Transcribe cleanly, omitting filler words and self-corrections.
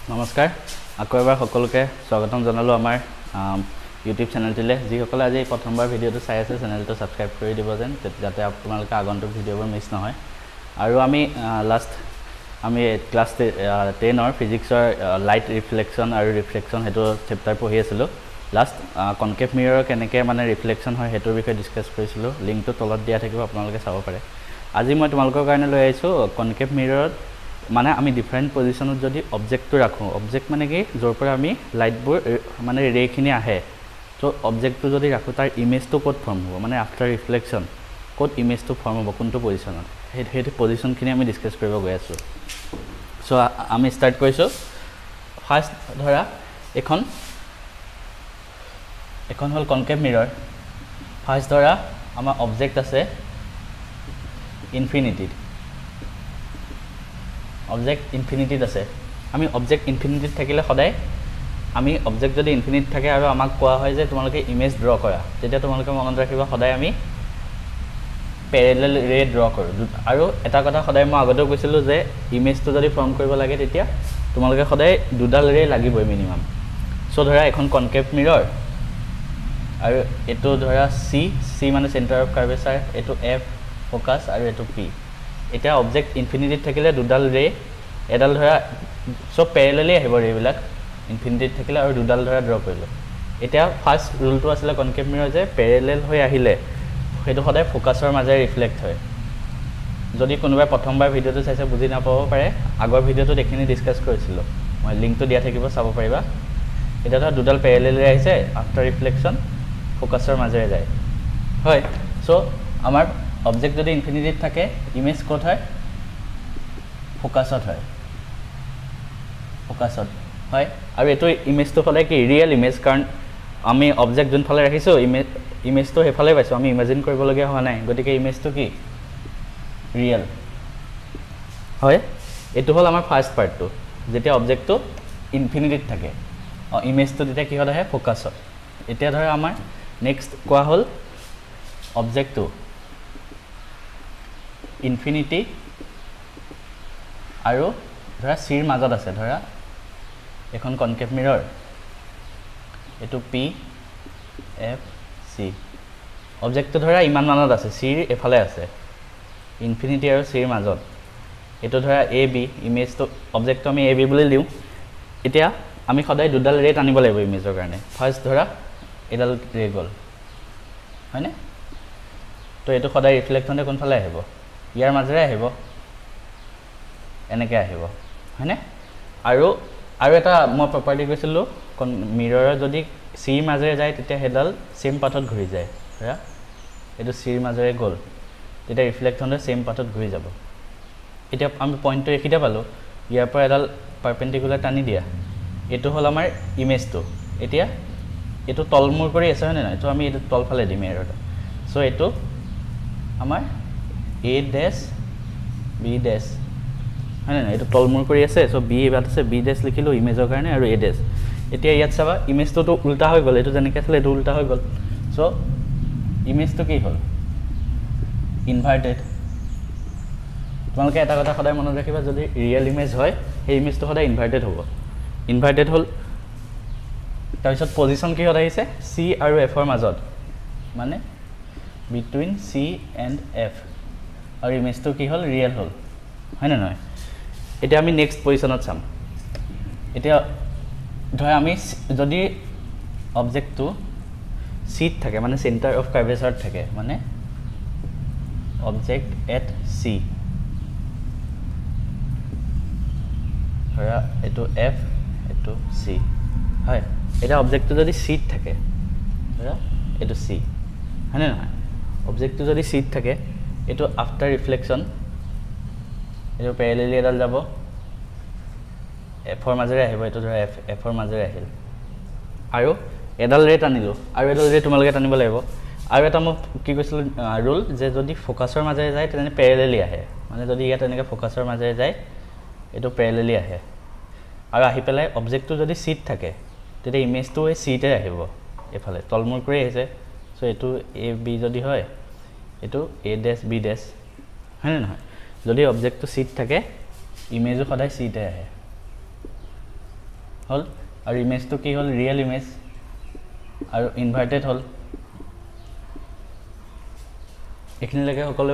নমস্কাৰ আকৌ এবাৰ সকলোকে স্বাগতম জনালো আমাৰ ইউটিউব চেনেলটিলে যিসকলে আজি প্ৰথমবাৰ ভিডিঅটো চাই আছে চেনেলটো সাবস্ক্ৰাইব কৰি দিব যেন যাতে আপোনালোকে আগন্তুক ভিডিঅ'বোৰ মিছ নহয় আৰু আমি ক্লাছ 10 ফিজিক্সৰ লাইট ৰিফ্লেকশ্যন আৰু ৰিফ্লেকশ্যন হেতু চেপ্টাৰ পঢ়ি আছিলো লাষ্ট কনকেভ মিৰৰৰ কেনেকৈ মানে ৰিফ্লেকশ্যন হয় হেতুৰ বিষয়ে ডিসকাস কৰিছিলো লিংকটো তলত দিয়া থাকিব আপোনালোকে চাব পাৰে আজি মই তোমালোকৰ কাৰণে লৈ আহিছো কনকেভ মিৰৰত মানে আমি ডিফাৰেন্ট পজিশনত যদি অবজেক্টটো ৰাখো অবজেক্ট মানে কি যৰ পৰা আমি লাইটবোৰ মানে ৰেখিনি আহে তো অবজেক্টটো যদি ৰাখো তাৰ ইমেজটো ক'ত ফৰ্ম হ'ব মানে আফটাৰ ৰিফ্লেকশ্যন ক'ত ইমেজটো ফৰ্ম হ'ব কোনটো পজিশনত হেতু পজিশনখিনি আমি ডিসকাস কৰিব গৈ আছো সো আমি স্টাৰ্ট কৰিছো ফাৰ্স্ট ধৰা এখন হল কনকেভ মিৰৰ ফাৰ্স্ট ধৰা আমাৰ অবজেক্ট আছে ইনফিনিটি অবজেক্ট ইনফিনিটিত আছে আমি অবজেক্ট ইনফিনিটিত থাকিলে সদায় আমি অবজেক্ট যদি ইনফিনিট থাকে আৰু আমাক কোৱা হয় যে তোমালোকে ইমেজ ড্ৰ কৰা তেতিয়া তোমালোকে মনত ৰাখিবা সদায় আমি প্যাৰেলাল ৰে ড্ৰ কৰো আৰু এটা কথা সদায় মই আগতেও কৈছিলো যে ইমেজটো যদি ফৰ্ম কৰিব লাগে তেতিয়া তোমালোকে সদায় দুডাল ৰে লাগিবই মিনিমাম সো ধৰা এখন কনকেভ মিৰৰ আৰু এটো ধৰা সি মানে সেন্টাৰ অফ কাৰ্ভেচাৰ এটো এফ ফোকাস আৰু এটো পি এটা অবজেক্ট ইনফিনিটিত থাকিলে দুডাল ৰে এডাল ধৰা সব প্যাৰেলালি আহিব ৰেবিলাক ইনফিনিটিত থাকিলে আৰু দুডাল ধৰা ড্ৰ কৰিলো এটা ফাৰ্স্ট ৰুলটো আছিল কনকেভ মিৰৰ যে প্যাৰেলাল হৈ আহিলে হেতু সদায় ফোকাসৰ মাজে ৰিফ্লেক্ট হয় যদি কোনোবাই প্ৰথমবাৰ ভিডিওটো চাইছে বুজি নাপাব পাৰে আগৰ ভিডিওটো দেখিনি ডিসকাস কৰিছিলো মই লিংকটো দিয়া থাকিব চাব পাৰিবা এটা ধৰা দুডাল প্যাৰেলালি আহিছে আফটাৰ ৰিফ্লেকশ্যন ফোকাসৰ মাজে যায় হয় সো আমাৰ অবজেক্ট যদি ইনফিনিটিত থাকে ইমেজ কোড হয় ফোকাসত হয় আৰু এটো ইমেজটো ফলে কি ৰিয়েল ইমেজ কাৰণ আমি অবজেক্ট যোন ফলে ৰাখিছো ইমেজটো হেফালে পাইছো আমি ইমাজিন কৰিব লগিয়া হোৱা নাই গতিকে ইমেজটো কি ৰিয়েল হয় এটো হল আমাৰ ফাৰ্স্ট পাৰ্টটো যেতিয়া অবজেক্টটো ইনফিনিটিত থাকে ইমেজটো তেতিয়া কি হয় আহে ফোকাসত এতিয়া ধৰা আমাৰ নেক্সট কোৱা হল অবজেক্টটো ইনফিনিটি আৰু ধৰা সিৰ মাজত আছে ধৰা এখন কনকেভ মিৰৰ এটো পি এফ সি অবজেক্টটো ধৰা ইমান মানত আছে সিৰ এফালে আছে ইনফিনিটি আৰু সিৰ মাজত এটো ধৰা এ বি ইমেজটো অবজেক্টটো আমি এ বি বুলি লিও এতিয়া আমি সদায় দুডাল ৰে টানিব লাগিব ইমেজৰ কাৰণে ফাৰ্স্ট ধৰা এডাল ৰে গল হয়নে তো এটো সদায় ৰিফ্লেকশ্যনে কোনফালে আহিব ইয়াৰ মাজেৰে আহিব এনেকৈ আহিব হয়নে আৰু এটা মই প্ৰপাৰ্টি কৈছিলো মিৰৰৰ যদি সিৰ মাজেৰে যায় তেতিয়া হেডাল সেম পাথত ঘূৰি যায় হয়য়া এটো সিৰ মাজেৰে গল তেতিয়া ৰিফ্লেকশ্যনে সেম পাথত ঘূৰি যাব এতিয়া আমি পইণ্টটো একিটা পালো ইয়াৰ পৰা এডাল পাৰপেন্ডিকুলাৰ টানি দিয়া এটো হল আমাৰ ইমেজটো এতিয়া এটো তলমূৰ কৰি আছে হয়নে নাই তো আমি এটো তলফালে দিম এৰটা সো এটো আমাৰ a dash b dash হয় না এটো তলমূৰ কৰি আছে সো b এবাত আছে b dash লিখিলো ইমেজৰ কাৰণে আৰু a dash এতিয়া ইয়াত চাবা ইমেজটো তো উল্টা হৈ গল এটো যেনেকৈ আছিল এটো উল্টা হৈ গল সো ইমেজটো কি হল ইনভাৰ্টেড তোমালোকে এটা কথা সদায় মনত ৰাখিবা যদি ৰিয়েল ইমেজ হয় এই ইমেজটো সদায় ইনভাৰ্টেড হল তাৰপিছত পজিশন কি হৈ আহিছে c আৰু f ৰ মাজত মানে between c and f আৰু ইমেজটো কি হল ৰিয়েল হল হয় না নহয় এটা আমি নেক্সট পজিশনত চাম এটা ধৰা আমি যদি অবজেক্টটো সিত থাকে মানে সেন্টাৰ অফ কাৰ্ভেচাৰ থাকে মানে অবজেক্ট এট সি ধৰা এটো f এটো c হয় এটা অবজেক্টটো যদি সিত থাকে ধৰা এটো c হয় না নহয় অবজেক্টটো যদি সিত থাকে এটো আফটাৰ ৰিফ্লেকশ্যন এটো প্যাৰেলালি এডাল যাব এফৰ মাজেৰে আহিব এটো ধৰা এফৰ মাজেৰে আহিল আৰু এডাল ৰে টানিলো আৰু এডাল ৰে তোমালোকে টানিব লাগিব আৰু এটা মই কি কৈছিল ৰুল যে যদি ফোকাসৰ মাজেৰে যায় তেনে প্যাৰেলালি আহে মানে যদি ইয়াত এনেকৈ ফোকাসৰ মাজেৰে যায় এটো প্যাৰেলালি আহে আৰু আহি পেলাই অবজেক্টটো যদি সিট থাকে তেতিয়া ইমেজটো এই সিটে আহিব এফালে তলমূৰ কৰি আহিছে সো এটো এ বি যদি হয় এটো এ ড্যাশ বি ড্যাশ হয় না নহয় যদি অবজেক্টটো সিট থাকে ইমেজও সদায় সিটে আহে হ'ল আৰু ইমেজটো কি হ'ল ৰিয়েল ইমেজ আৰু ইনভাৰ্টেড হ'ল এইখিনিলৈকে সকলোৱে